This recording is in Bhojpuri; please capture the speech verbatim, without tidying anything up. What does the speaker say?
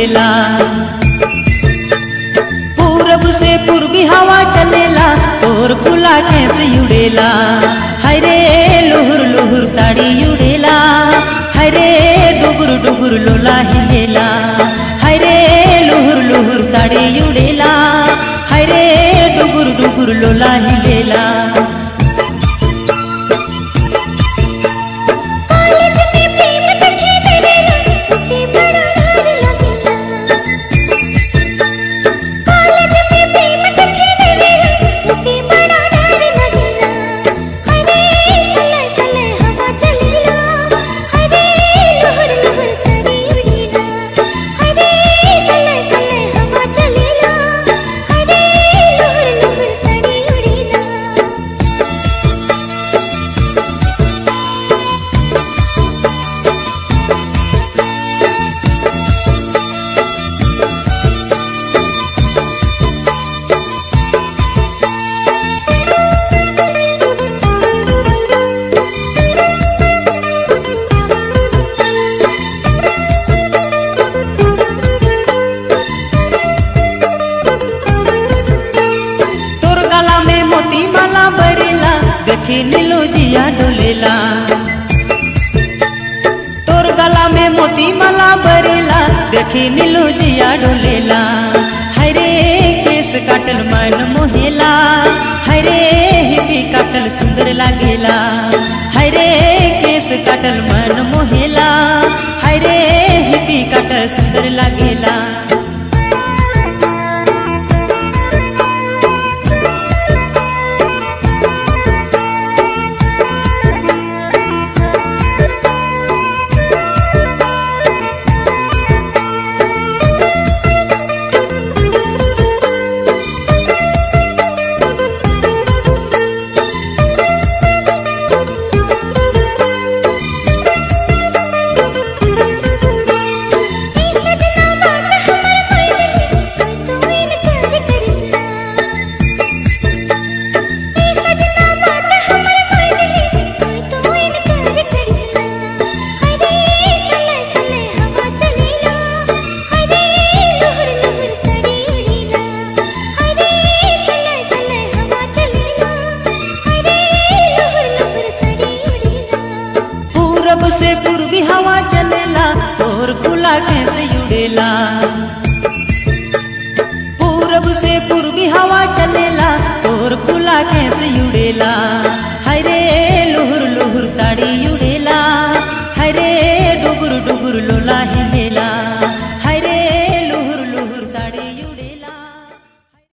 उड़ेला। पूरब से पूर्वी हवा चलेला तोर फूला कैसे उड़ेला। हरे लुहुर लुहुर साड़ी उड़ेला, हरे डुगुर डुगुर लोला हिलेला। हरे लुहुर लुहुर साड़ी उड़ेला, हरे डुगुर डुगुर लोला हिलेला। देखे नीलो जिया डोलेला, तोर गला में मोती माला बरेला। देखे नीलो जिया डोलेला, हरे केस काटल मन मोहेला। हरे हिपी काटल सुंदर लागेला, हरे केस काटल मन मोहेला। हरे हिपी काटल सुंदर लागेला। पूरब से पूर्वी हवा चलेला तोर फूला कैसे उड़ेला।